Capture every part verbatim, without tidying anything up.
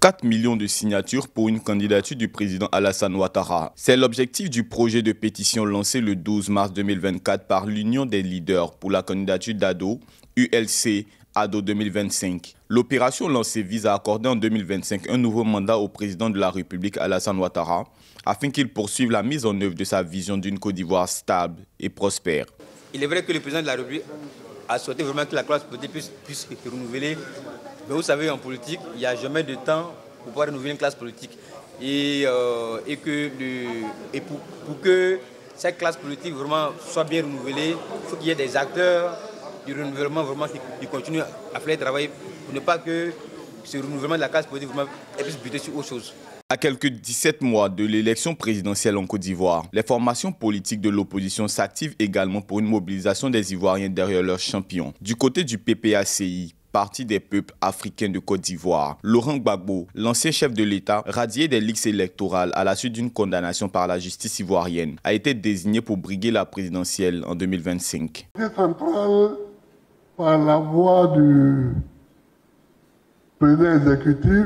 quatre millions de signatures pour une candidature du président Alassane Ouattara. C'est l'objectif du projet de pétition lancé le douze mars deux mille vingt-quatre par l'Union des leaders pour la candidature d'Ado, U L C, Ado deux mille vingt-cinq. L'opération lancée vise à accorder en deux mille vingt-cinq un nouveau mandat au président de la République Alassane Ouattara afin qu'il poursuive la mise en œuvre de sa vision d'une Côte d'Ivoire stable et prospère. Il est vrai que le président de la République a souhaité vraiment que la classe politique puisse, puisse se renouveler. Mais vous savez, en politique, il n'y a jamais de temps pour pouvoir renouveler une classe politique. Et, euh, et, que le, et pour, pour que cette classe politique vraiment soit bien renouvelée, il faut qu'il y ait des acteurs du renouvellement vraiment qui, qui continuent à faire le travail pour ne pas que ce renouvellement de la classe politique vraiment puisse buter sur autre chose. À quelques dix-sept mois de l'élection présidentielle en Côte d'Ivoire, les formations politiques de l'opposition s'activent également pour une mobilisation des Ivoiriens derrière leurs champions. Du côté du P P A C I, Parti des peuples africains de Côte d'Ivoire, Laurent Gbagbo, l'ancien chef de l'État, radié des listes électorales à la suite d'une condamnation par la justice ivoirienne, a été désigné pour briguer la présidentielle en deux mille vingt-cinq. C'est central par la voix du président exécutif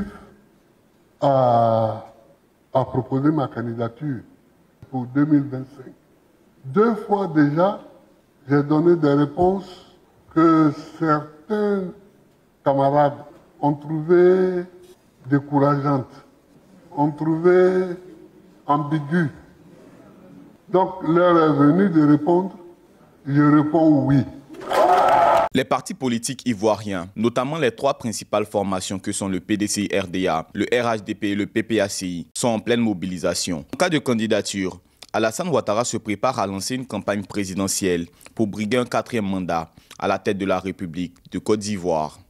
à, à proposer ma candidature pour deux mille vingt-cinq. Deux fois déjà, j'ai donné des réponses que certains camarades ont trouvées décourageantes, ont trouvées ambiguës. Donc l'heure est venue de répondre, je réponds oui. Les partis politiques ivoiriens, notamment les trois principales formations que sont le P D C I R D A, le R H D P et le P P A C I, sont en pleine mobilisation. En cas de candidature, Alassane Ouattara se prépare à lancer une campagne présidentielle pour briguer un quatrième mandat à la tête de la République de Côte d'Ivoire.